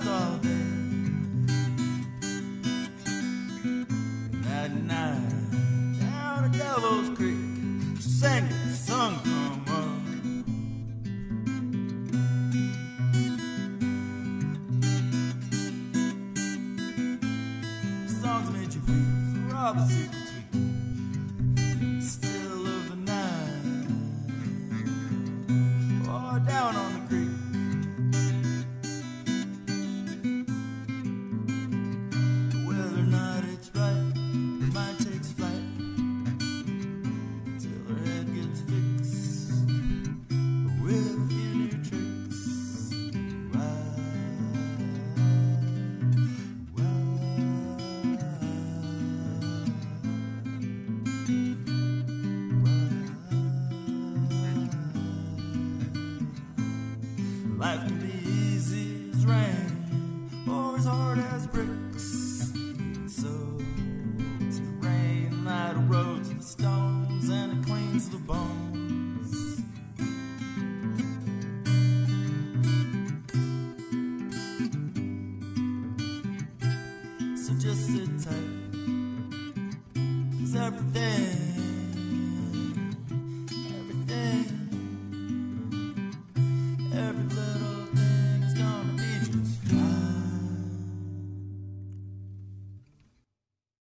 left all day. And that night, down at Devil's Creek, she sang the sun come up. The songs made you weep for all the secrets we keep. Still of the night, or down on the creek. Whether or not it's right, her mind takes flight till her head gets fixed with a few new tricks. Life can be easy as rain or as hard as bricks. So it's the rain that erodes the stones and it cleans the bones. So just sit tight, 'cause everything